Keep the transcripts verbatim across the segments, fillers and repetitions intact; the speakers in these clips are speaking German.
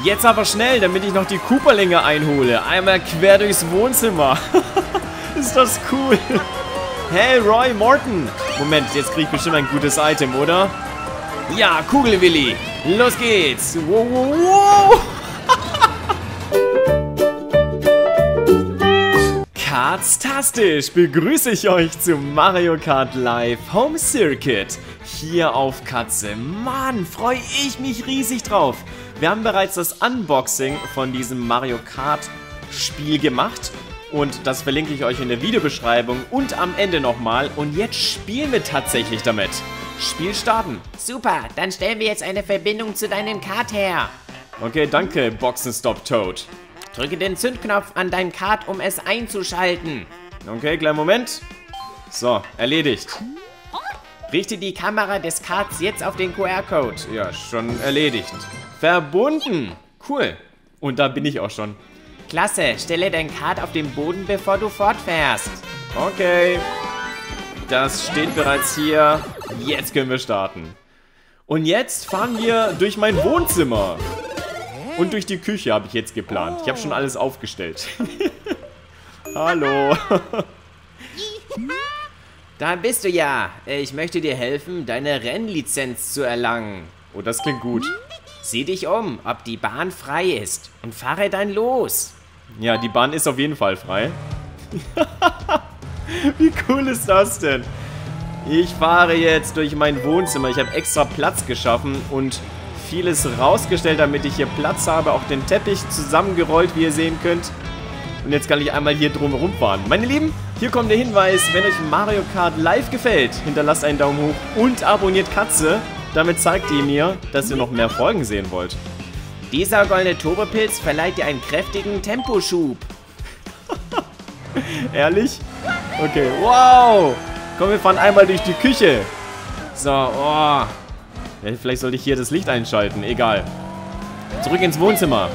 Jetzt aber schnell, damit ich noch die Cooperlinge einhole. Einmal quer durchs Wohnzimmer. Ist das cool. Hey, Roy, Morton. Moment, jetzt kriege ich bestimmt ein gutes Item, oder? Ja, Kugelwilli. Los geht's. Wow, wow, wow. Kartstastisch begrüße ich euch zu Mario Kart Live Home Circuit. Hier auf Katze. Mann, freue ich mich riesig drauf. Wir haben bereits das Unboxing von diesem Mario Kart Spiel gemacht. Und das verlinke ich euch in der Videobeschreibung und am Ende nochmal. Und jetzt spielen wir tatsächlich damit. Spiel starten. Super, dann stellen wir jetzt eine Verbindung zu deinem Kart her. Okay, danke, Boxenstopp Toad. Drücke den Zündknopf an dein Kart, um es einzuschalten. Okay, kleinen Moment. So, erledigt. Richte die Kamera des Karts jetzt auf den Q R-Code. Ja, schon erledigt. Verbunden. Cool. Und da bin ich auch schon. Klasse, stelle dein Kart auf den Boden, bevor du fortfährst. Okay. Das steht bereits hier. Jetzt können wir starten. Und jetzt fahren wir durch mein Wohnzimmer. Und durch die Küche habe ich jetzt geplant. Ich habe schon alles aufgestellt. Hallo. Da bist du ja. Ich möchte dir helfen, deine Rennlizenz zu erlangen. Oh, das klingt gut. Sieh dich um, ob die Bahn frei ist. Und fahre dann los. Ja, die Bahn ist auf jeden Fall frei. Wie cool ist das denn? Ich fahre jetzt durch mein Wohnzimmer. Ich habe extra Platz geschaffen und vieles rausgestellt, damit ich hier Platz habe. Auch den Teppich zusammengerollt, wie ihr sehen könnt. Und jetzt kann ich einmal hier drumherum fahren. Meine Lieben, hier kommt der Hinweis, wenn euch Mario Kart Live gefällt, hinterlasst einen Daumen hoch und abonniert Katze. Damit zeigt ihr mir, dass ihr noch mehr Folgen sehen wollt. Dieser goldene Turbopilz verleiht dir einen kräftigen Temposchub. Ehrlich? Okay, wow! Komm, wir fahren einmal durch die Küche. So, oh. Ja, vielleicht sollte ich hier das Licht einschalten. Egal. Zurück ins Wohnzimmer.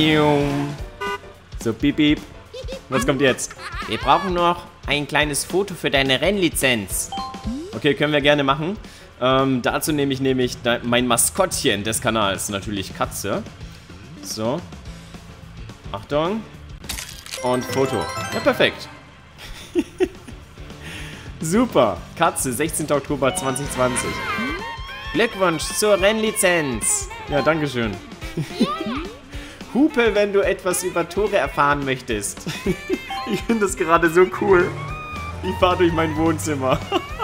So, piep, piep. Was kommt jetzt? Wir brauchen noch ein kleines Foto für deine Rennlizenz. Okay, können wir gerne machen. Ähm, dazu nehme ich nämlich mein Maskottchen des Kanals, natürlich Katze. So. Achtung. Und Foto. Ja, perfekt. Super. Katze, sechzehnter Oktober zweitausendzwanzig. Glückwunsch zur Rennlizenz. Ja, dankeschön. Hupe, wenn du etwas über Tore erfahren möchtest. Ich finde das gerade so cool. Ich fahre durch mein Wohnzimmer.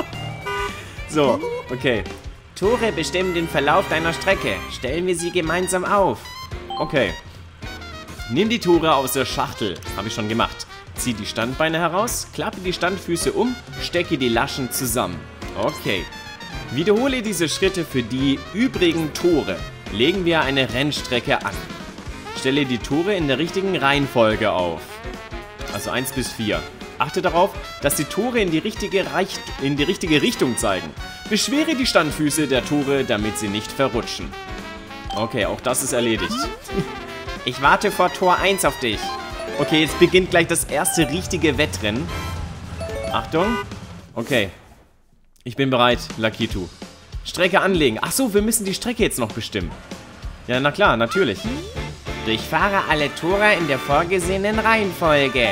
So, okay. Tore bestimmen den Verlauf deiner Strecke. Stellen wir sie gemeinsam auf. Okay. Nimm die Tore aus der Schachtel. Habe ich schon gemacht. Zieh die Standbeine heraus, klappe die Standfüße um, stecke die Laschen zusammen. Okay. Wiederhole diese Schritte für die übrigen Tore. Legen wir eine Rennstrecke an. Stelle die Tore in der richtigen Reihenfolge auf. Also eins bis vier. Achte darauf, dass die Tore in die, richtige Reich in die richtige Richtung zeigen. Beschwere die Standfüße der Tore, damit sie nicht verrutschen. Okay, auch das ist erledigt. Ich warte vor Tor eins auf dich. Okay, jetzt beginnt gleich das erste richtige Wettrennen. Achtung. Okay. Ich bin bereit, Lakitu. Strecke anlegen. Ach so, wir müssen die Strecke jetzt noch bestimmen. Ja, na klar, natürlich. Durchfahre alle Tore in der vorgesehenen Reihenfolge.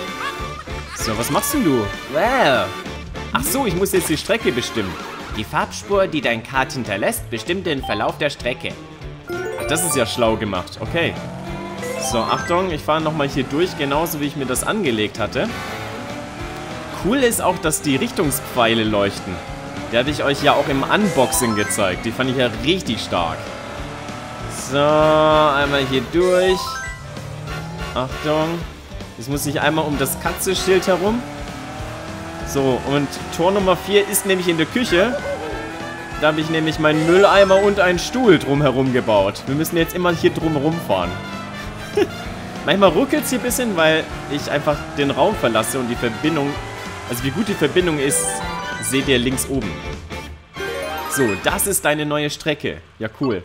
So, was machst denn du? Well. Ach so, ich muss jetzt die Strecke bestimmen. Die Farbspur, die dein Kart hinterlässt, bestimmt den Verlauf der Strecke. Ach, das ist ja schlau gemacht. Okay. So, Achtung, ich fahre nochmal hier durch, genauso wie ich mir das angelegt hatte. Cool ist auch, dass die Richtungspfeile leuchten. Die hatte ich euch ja auch im Unboxing gezeigt. Die fand ich ja richtig stark. So, einmal hier durch. Achtung. Jetzt muss ich einmal um das Katzenschild herum. So, und Tor Nummer vier ist nämlich in der Küche. Da habe ich nämlich meinen Mülleimer und einen Stuhl drumherum gebaut. Wir müssen jetzt immer hier drumherum fahren. Manchmal ruckelt es hier ein bisschen, weil ich einfach den Raum verlasse und die Verbindung, also wie gut die Verbindung ist, seht ihr links oben. So, das ist deine neue Strecke. Ja, cool.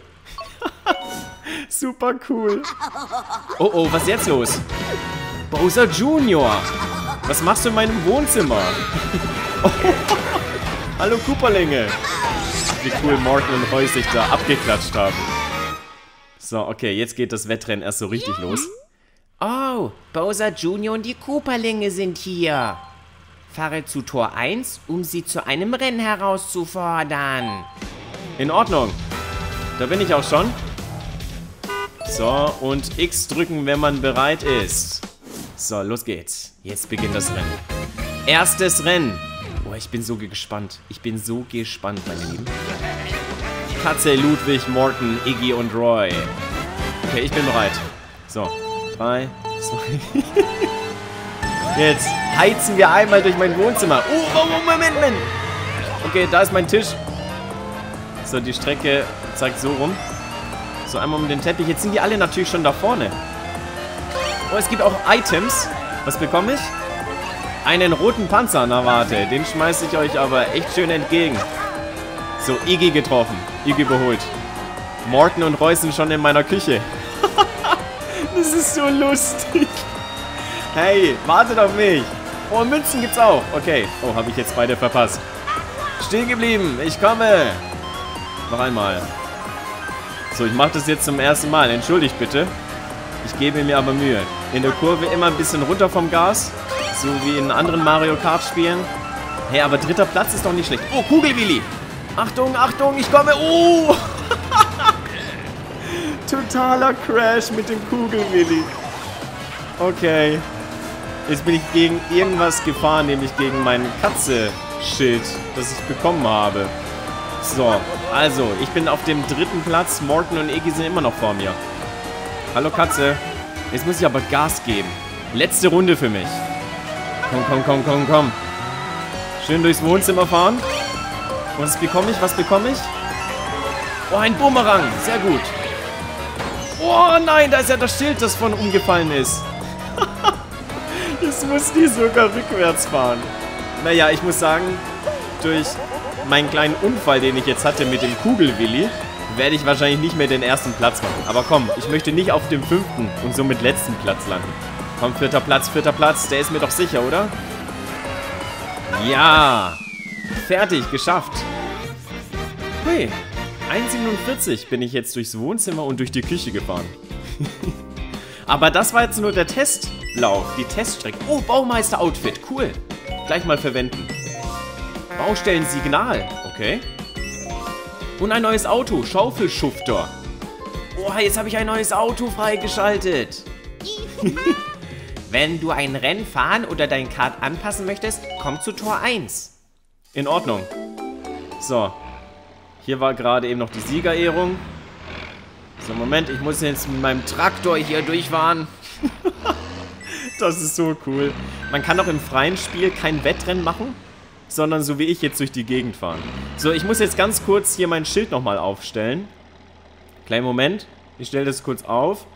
Super cool. Oh, oh, was ist jetzt los? Bowser Junior Was machst du in meinem Wohnzimmer? Oh, hallo Cooperlinge. Ach, wie cool Morton und Roy sich da abgeklatscht haben. So, okay, jetzt geht das Wettrennen erst so richtig los. Oh, Bowser Junior und die Koopalinge sind hier. Fahre zu Tor eins, um sie zu einem Rennen herauszufordern. In Ordnung. Da bin ich auch schon. So, und X drücken, wenn man bereit ist. So, los geht's. Jetzt beginnt das Rennen. Erstes Rennen. Oh, ich bin so gespannt. Ich bin so gespannt, meine Lieben. Katze, Ludwig, Morten, Iggy und Roy. Okay, ich bin bereit. So, drei, zwei. Jetzt heizen wir einmal durch mein Wohnzimmer. Oh, oh, oh, Moment, Moment. Okay, da ist mein Tisch. So, die Strecke zeigt so rum. So, einmal um den Teppich. Jetzt sind die alle natürlich schon da vorne. Oh, es gibt auch Items. Was bekomme ich? Einen roten Panzer. Na, warte. Den schmeiße ich euch aber echt schön entgegen. So, Iggy getroffen. Iggy überholt. Morten und Roy sind schon in meiner Küche. Das ist so lustig. Hey, wartet auf mich. Oh, Münzen gibt's auch. Okay. Oh, habe ich jetzt beide verpasst. Stehen geblieben. Ich komme. Noch einmal. So, ich mache das jetzt zum ersten Mal. Entschuldigt bitte. Ich gebe mir aber Mühe. In der Kurve immer ein bisschen runter vom Gas. So wie in anderen Mario Kart Spielen. Hey, aber dritter Platz ist doch nicht schlecht. Oh, Kugelwilli. Achtung, Achtung, ich komme. Oh. Totaler Crash mit dem Kugelwilli. Okay. Jetzt bin ich gegen irgendwas gefahren, nämlich gegen mein Katze-Schild, das ich bekommen habe. So, also, ich bin auf dem dritten Platz. Morten und Iggy sind immer noch vor mir. Hallo Katze. Jetzt muss ich aber Gas geben. Letzte Runde für mich. Komm, komm, komm, komm, komm. Schön durchs Wohnzimmer fahren. Und was bekomme ich? Was bekomme ich? Oh, ein Bumerang. Sehr gut. Oh nein, da ist ja das Schild, das von umgefallen ist. Jetzt muss die sogar rückwärts fahren. Naja, ich muss sagen, durch meinen kleinen Unfall, den ich jetzt hatte mit dem Kugelwilli, werde ich wahrscheinlich nicht mehr den ersten Platz machen. Aber komm, ich möchte nicht auf dem fünften und somit letzten Platz landen. Komm, vierter Platz, vierter Platz, der ist mir doch sicher, oder? Ja! Fertig, geschafft. Hui, eins Komma siebenundvierzig bin ich jetzt durchs Wohnzimmer und durch die Küche gefahren. Aber das war jetzt nur der Testlauf, die Teststrecke. Oh, Baumeister-Outfit, cool. Gleich mal verwenden. Baustellensignal, okay. Und ein neues Auto, Schaufelschufter. Oh, jetzt habe ich ein neues Auto freigeschaltet. Wenn du ein Rennen fahren oder dein Kart anpassen möchtest, komm zu Tor eins. In Ordnung. So. Hier war gerade eben noch die Siegerehrung. So, Moment, ich muss jetzt mit meinem Traktor hier durchfahren. Das ist so cool. Man kann auch im freien Spiel kein Wettrennen machen, sondern so wie ich jetzt durch die Gegend fahren. So, ich muss jetzt ganz kurz hier mein Schild nochmal aufstellen. Kleinen Moment. Ich stelle das kurz auf.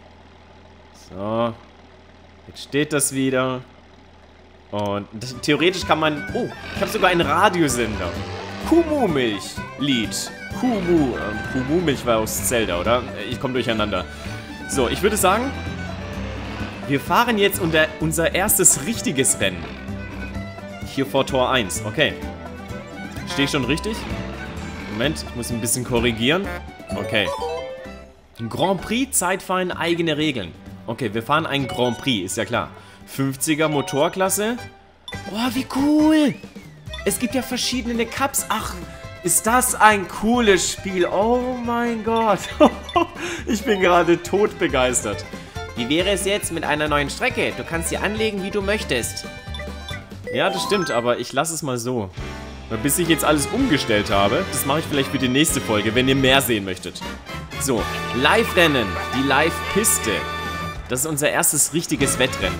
So. Jetzt steht das wieder. Und das, theoretisch kann man... Oh, ich habe sogar einen Radiosender. Kumu-Milch-Lied. Kumu. Ähm, Kumu-Milch war aus Zelda, oder? Ich komme durcheinander. So, ich würde sagen, wir fahren jetzt unter unser erstes richtiges Rennen. Hier vor Tor eins. Okay. Stehe ich schon richtig? Moment, ich muss ein bisschen korrigieren. Okay. Grand Prix Zeitfahren, eigene Regeln. Okay, wir fahren ein Grand Prix, ist ja klar. fünfziger Motorklasse. Oh, wie cool. Es gibt ja verschiedene Cups. Ach, ist das ein cooles Spiel. Oh mein Gott. Ich bin gerade todbegeistert. Wie wäre es jetzt mit einer neuen Strecke? Du kannst sie anlegen, wie du möchtest. Ja, das stimmt, aber ich lasse es mal so. Bis ich jetzt alles umgestellt habe, das mache ich vielleicht für die nächste Folge, wenn ihr mehr sehen möchtet. So, Live-Rennen, die Live-Piste. Das ist unser erstes richtiges Wettrennen.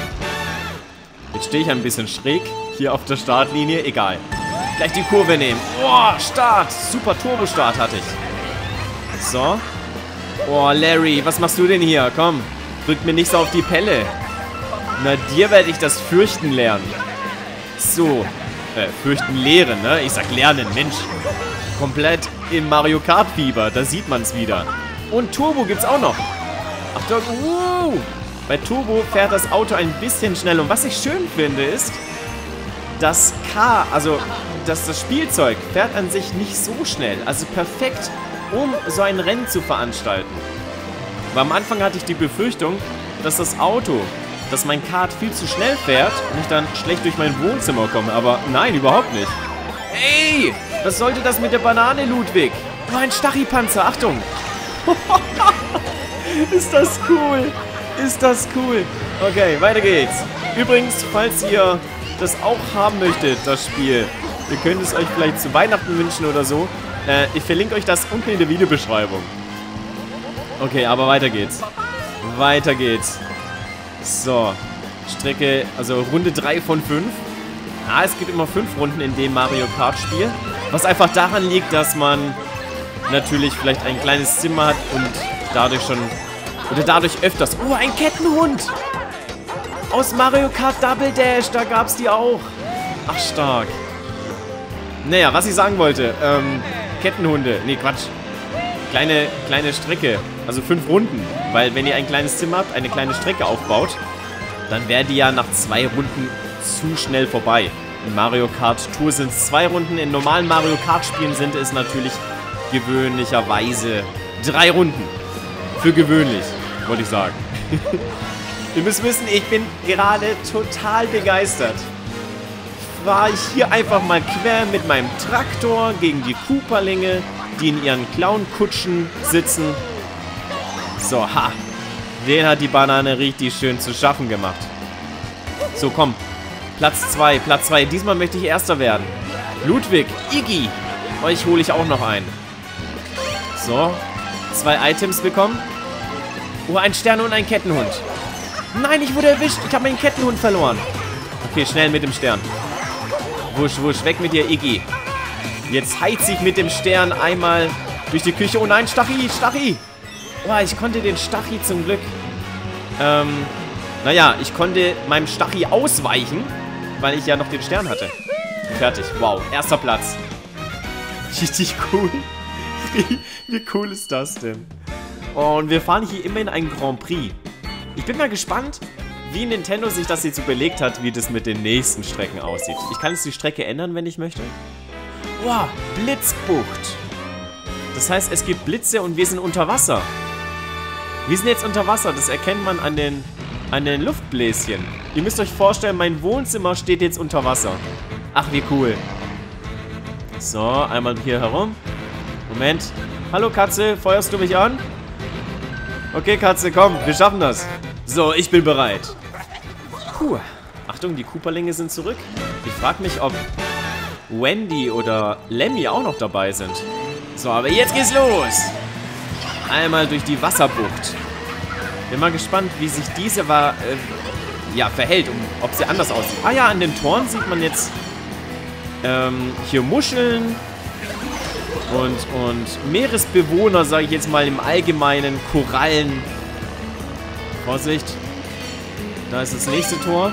Jetzt stehe ich ein bisschen schräg hier auf der Startlinie. Egal. Gleich die Kurve nehmen. Oh, Start. Super Turbo-Start hatte ich. So. Oh, Larry, was machst du denn hier? Komm, drück mir nicht so auf die Pelle. Na, dir werde ich das Fürchten lernen. So. Äh, Fürchten lehren, ne? Ich sag lernen, Mensch. Komplett im Mario Kart-Fieber. Da sieht man es wieder. Und Turbo gibt's auch noch. Achtung, uh, bei Turbo fährt das Auto ein bisschen schnell. Und was ich schön finde ist, das K, also dass das Spielzeug fährt an sich nicht so schnell. Also perfekt, um so ein Rennen zu veranstalten. Weil am Anfang hatte ich die Befürchtung, dass das Auto, dass mein Kart viel zu schnell fährt und ich dann schlecht durch mein Wohnzimmer komme. Aber nein, überhaupt nicht. Ey, was sollte das mit der Banane, Ludwig? Oh, ein Stachypanzer, Achtung. Ist das cool. Ist das cool. Okay, weiter geht's. Übrigens, falls ihr das auch haben möchtet, das Spiel, ihr könnt es euch vielleicht zu Weihnachten wünschen oder so. Äh, ich verlinke euch das unten in der Videobeschreibung. Okay, aber weiter geht's. Weiter geht's. So, Strecke, also Runde drei von fünf. Ah, es gibt immer fünf Runden in dem Mario Kart Spiel. Was einfach daran liegt, dass man natürlich vielleicht ein kleines Zimmer hat und dadurch schon, oder dadurch öfters... Oh, ein Kettenhund! Aus Mario Kart Double Dash, da gab's die auch. Ach, stark. Naja, was ich sagen wollte, ähm, Kettenhunde, nee, Quatsch. Kleine, kleine Strecke, also fünf Runden. Weil wenn ihr ein kleines Zimmer habt, eine kleine Strecke aufbaut, dann wäre die ja nach zwei Runden zu schnell vorbei. In Mario Kart Tour sind es zwei Runden, in normalen Mario Kart Spielen sind es natürlich gewöhnlicherweise drei Runden. Für gewöhnlich, wollte ich sagen. Ihr müsst wissen, ich bin gerade total begeistert. Fahre ich hier einfach mal quer mit meinem Traktor gegen die Koopalinge, die in ihren Clown-Kutschen sitzen. So, ha. Den hat die Banane richtig schön zu schaffen gemacht. So, komm. Platz zwei, Platz zwei. Diesmal möchte ich Erster werden. Ludwig, Iggy. Euch hole ich auch noch ein. So. Zwei Items bekommen. Oh, ein Stern und ein Kettenhund. Nein, ich wurde erwischt. Ich habe meinen Kettenhund verloren. Okay, schnell mit dem Stern. Wusch, wusch. Weg mit dir, Iggy. Jetzt heiz ich mit dem Stern einmal durch die Küche. Oh nein, Stachy, Stachy. Oh, ich konnte den Stachy zum Glück... Ähm, naja, ich konnte meinem Stachy ausweichen, weil ich ja noch den Stern hatte. Fertig. Wow, erster Platz. Richtig cool. Wie, wie cool ist das denn? Und wir fahren hier immerhin ein Grand Prix. Ich bin mal gespannt, wie Nintendo sich das jetzt überlegt hat, wie das mit den nächsten Strecken aussieht. Ich kann jetzt die Strecke ändern, wenn ich möchte. Wow, Blitzbucht. Das heißt, es gibt Blitze und wir sind unter Wasser. Wir sind jetzt unter Wasser, das erkennt man an den, an den Luftbläschen. Ihr müsst euch vorstellen, mein Wohnzimmer steht jetzt unter Wasser. Ach, wie cool. So, einmal hier herum. Moment. Hallo Katze, feuerst du mich an? Okay Katze, komm, wir schaffen das. So, ich bin bereit. Puh. Achtung, die Koopalinge sind zurück. Ich frage mich, ob Wendy oder Lemmy auch noch dabei sind. So, aber jetzt geht's los. Einmal durch die Wasserbucht. Bin mal gespannt, wie sich diese war, äh, ja, verhält, um, ob sie anders aussieht. Ah ja, an den Toren sieht man jetzt ähm, hier Muscheln und, und Meeresbewohner, sage ich jetzt mal im Allgemeinen, Korallen. Vorsicht. Da ist das nächste Tor.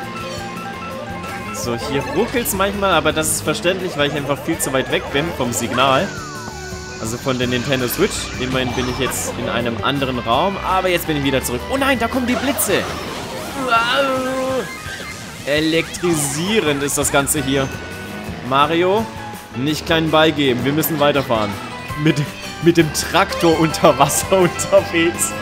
So, hier ruckelt es manchmal, aber das ist verständlich, weil ich einfach viel zu weit weg bin vom Signal. Also von der Nintendo Switch. Immerhin bin ich jetzt in einem anderen Raum. Aber jetzt bin ich wieder zurück. Oh nein, da kommen die Blitze. Wow. Elektrisierend ist das Ganze hier. Mario, nicht kleinen Ball geben. Wir müssen weiterfahren. Mit, mit dem Traktor unter Wasser unterwegs.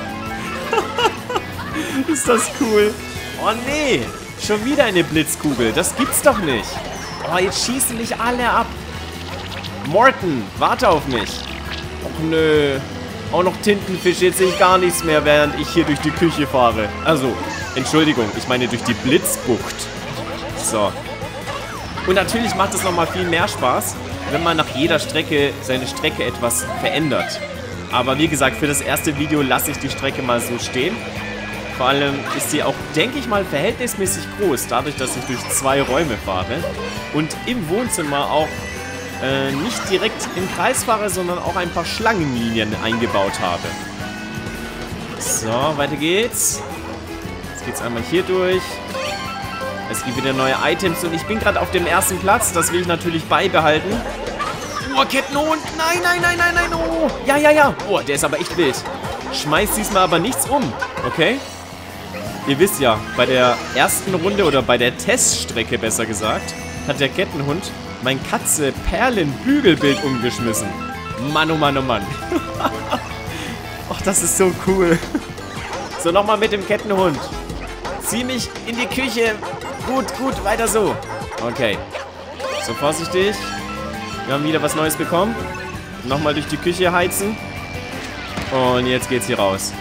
Ist das cool. Oh nee, schon wieder eine Blitzkugel. Das gibt's doch nicht. Oh, jetzt schießen mich alle ab. Morton, warte auf mich. Och nö. Auch noch Tintenfisch, jetzt sehe ich gar nichts mehr, während ich hier durch die Küche fahre. Also, Entschuldigung, ich meine durch die Blitzbucht. So. Und natürlich macht es nochmal viel mehr Spaß, wenn man nach jeder Strecke seine Strecke etwas verändert. Aber wie gesagt, für das erste Video lasse ich die Strecke mal so stehen. Vor allem ist sie auch, denke ich mal, verhältnismäßig groß, dadurch, dass ich durch zwei Räume fahre. Und im Wohnzimmer auch Äh, nicht direkt im Kreis fahre, sondern auch ein paar Schlangenlinien eingebaut habe. So, weiter geht's. Jetzt geht's einmal hier durch. Es gibt wieder neue Items und ich bin gerade auf dem ersten Platz. Das will ich natürlich beibehalten. Oh, Kettenhund. Nein, nein, nein, nein, nein. Oh, ja, ja, ja. Oh, der ist aber echt wild. Schmeißt diesmal aber nichts um. Okay? Ihr wisst ja, bei der ersten Runde oder bei der Teststrecke besser gesagt, hat der Kettenhund mein Katze Perlen Bügelbild umgeschmissen. Mann, oh Mann, oh Mann. Oh, Ach, das ist so cool. So, nochmal mit dem Kettenhund. Zieh mich in die Küche. Gut, gut, weiter so. Okay. So, vorsichtig. Wir haben wieder was Neues bekommen. Nochmal durch die Küche heizen. Und jetzt geht's hier raus.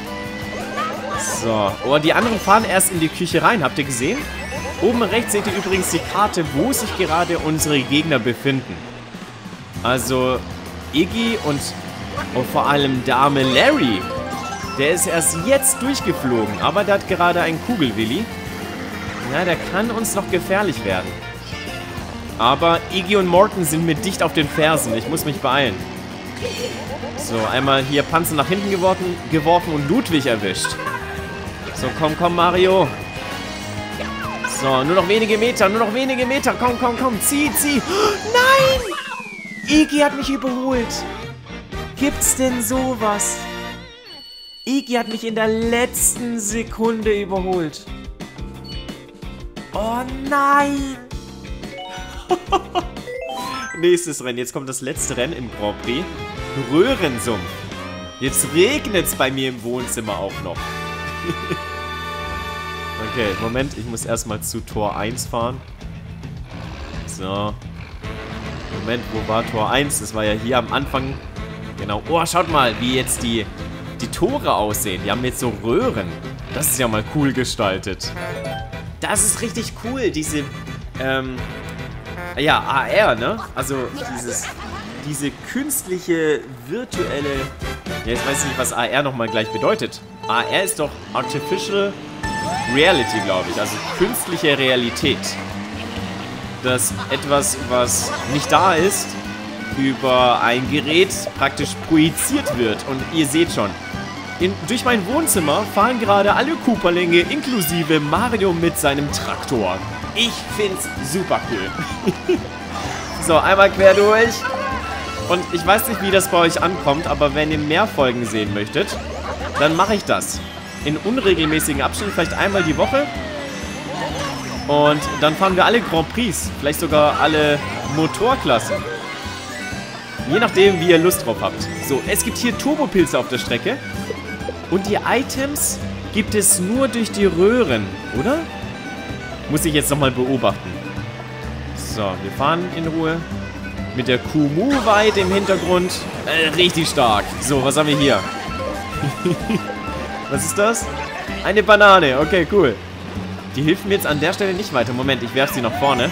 So. Oh, die anderen fahren erst in die Küche rein. Habt ihr gesehen? Oben rechts seht ihr übrigens die Karte, wo sich gerade unsere Gegner befinden. Also Iggy und oh, vor allem der arme Larry. Der ist erst jetzt durchgeflogen, aber der hat gerade einen Kugelwilli. Ja, der kann uns noch gefährlich werden. Aber Iggy und Morton sind mir dicht auf den Fersen. Ich muss mich beeilen. So, einmal hier Panzer nach hinten geworfen, geworfen und Ludwig erwischt. So, komm, komm, Mario. So, nur noch wenige Meter, nur noch wenige Meter. Komm, komm, komm, zieh, zieh. Nein! Iggy hat mich überholt. Gibt's denn sowas? Iggy hat mich in der letzten Sekunde überholt. Oh nein! Nächstes Rennen. Jetzt kommt das letzte Rennen im Grand Prix. Röhrensumpf. Jetzt regnet es bei mir im Wohnzimmer auch noch. Okay, Moment. Ich muss erstmal zu Tor eins fahren. So. Moment, wo war Tor eins? Das war ja hier am Anfang. Genau. Oh, schaut mal, wie jetzt die, die Tore aussehen. Die haben jetzt so Röhren. Das ist ja mal cool gestaltet. Das ist richtig cool, diese, ähm, ja, A R, ne? Also dieses, diese künstliche, virtuelle, ja, jetzt weiß ich nicht, was A R nochmal gleich bedeutet. A R ist doch Artificial Reality, glaube ich, also künstliche Realität. Dass etwas, was nicht da ist, über ein Gerät praktisch projiziert wird. Und ihr seht schon, in, durch mein Wohnzimmer fahren gerade alle Cooperlinge, inklusive Mario mit seinem Traktor. Ich find's super cool. So, einmal quer durch. Und ich weiß nicht, wie das bei euch ankommt, aber wenn ihr mehr Folgen sehen möchtet, dann mache ich das. In unregelmäßigen Abständen, vielleicht einmal die Woche. Und dann fahren wir alle Grand Prix, vielleicht sogar alle Motorklassen. Je nachdem, wie ihr Lust drauf habt. So, es gibt hier Turbopilze auf der Strecke. Und die Items gibt es nur durch die Röhren, oder? Muss ich jetzt nochmal beobachten. So, wir fahren in Ruhe. Mit der Kumu weit im Hintergrund. Äh, richtig stark. So, was haben wir hier? Was ist das? Eine Banane. Okay, cool. Die hilft mir jetzt an der Stelle nicht weiter. Moment, ich werfe sie nach vorne.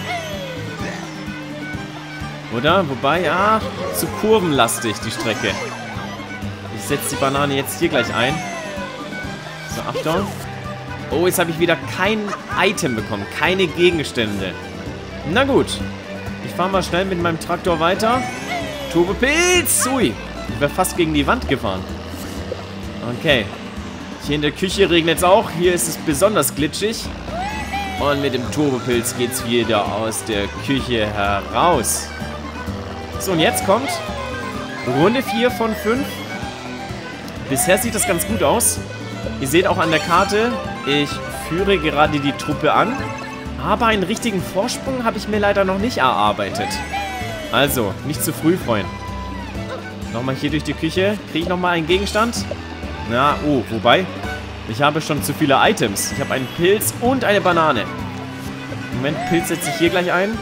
Oder? Wobei, ja, zu kurvenlastig die Strecke. Ich setze die Banane jetzt hier gleich ein. So, Achtung. Oh, jetzt habe ich wieder kein Item bekommen. Keine Gegenstände. Na gut. Ich fahre mal schnell mit meinem Traktor weiter. Turbopilz! Ui. Ich wäre fast gegen die Wand gefahren. Okay. Hier in der Küche regnet es auch. Hier ist es besonders glitschig. Und mit dem Turbopilz geht es wieder aus der Küche heraus. So, und jetzt kommt Runde vier von fünf. Bisher sieht das ganz gut aus. Ihr seht auch an der Karte, ich führe gerade die Truppe an. Aber einen richtigen Vorsprung habe ich mir leider noch nicht erarbeitet. Also, nicht zu früh, Freund. Nochmal hier durch die Küche. Kriege ich nochmal einen Gegenstand? Na, oh, wobei, ich habe schon zu viele Items. Ich habe einen Pilz und eine Banane. Moment, Pilz setze ich hier gleich ein.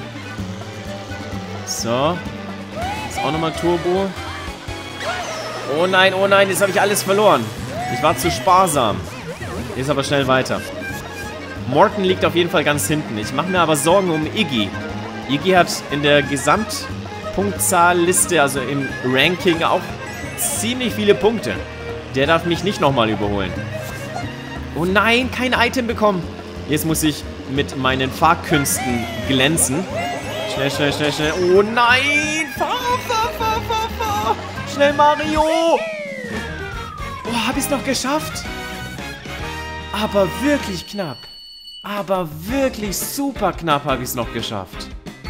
So. Jetzt auch nochmal Turbo. Oh nein, oh nein, jetzt habe ich alles verloren. Ich war zu sparsam. Jetzt aber schnell weiter. Morton liegt auf jeden Fall ganz hinten. Ich mache mir aber Sorgen um Iggy. Iggy hat in der Gesamtpunktzahlliste, also im Ranking, auch ziemlich viele Punkte. Der darf mich nicht nochmal überholen. Oh nein, kein Item bekommen. Jetzt muss ich mit meinen Fahrkünsten glänzen. Schnell, schnell, schnell, schnell. Oh nein! Fahr, fahr, fahr, fahr, fahr! Schnell, Mario! Oh, hab ich's noch geschafft? Aber wirklich knapp. Aber wirklich super knapp habe ich es noch geschafft.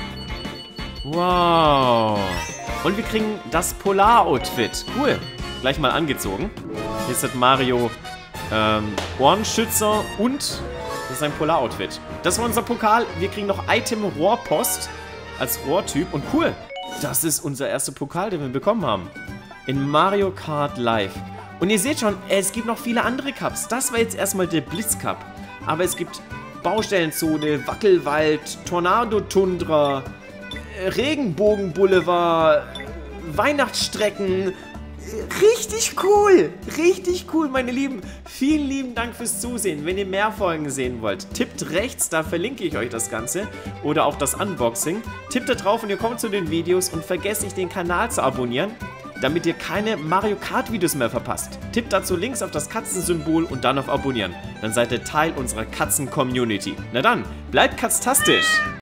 Wow. Und wir kriegen das Polar-Outfit. Cool. Gleich mal angezogen. Jetzt hat Mario ähm, Ohrenschützer und das ist ein Polar-Outfit. Das war unser Pokal. Wir kriegen noch Item Rohrpost als Rohrtyp. Und cool. Das ist unser erster Pokal, den wir bekommen haben. In Mario Kart Live. Und ihr seht schon, es gibt noch viele andere Cups. Das war jetzt erstmal der Blitz Cup. Aber es gibt Baustellenzone, Wackelwald, Tornado-Tundra, Regenbogen-Boulevard, Weihnachtsstrecken. Richtig cool, richtig cool, meine Lieben. Vielen lieben Dank fürs Zusehen. Wenn ihr mehr Folgen sehen wollt, tippt rechts, da verlinke ich euch das Ganze. Oder auch das Unboxing. Tippt da drauf und ihr kommt zu den Videos und vergesst nicht, den Kanal zu abonnieren, damit ihr keine Mario Kart Videos mehr verpasst. Tippt dazu links auf das Katzensymbol und dann auf Abonnieren. Dann seid ihr Teil unserer Katzen-Community. Na dann, bleibt katztastisch!